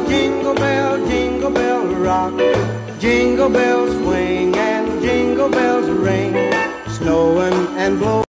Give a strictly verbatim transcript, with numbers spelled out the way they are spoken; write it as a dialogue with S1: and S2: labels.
S1: jingle bell, jingle bell rock. Jingle bells swing and jingle bells ring, snowing and blowing.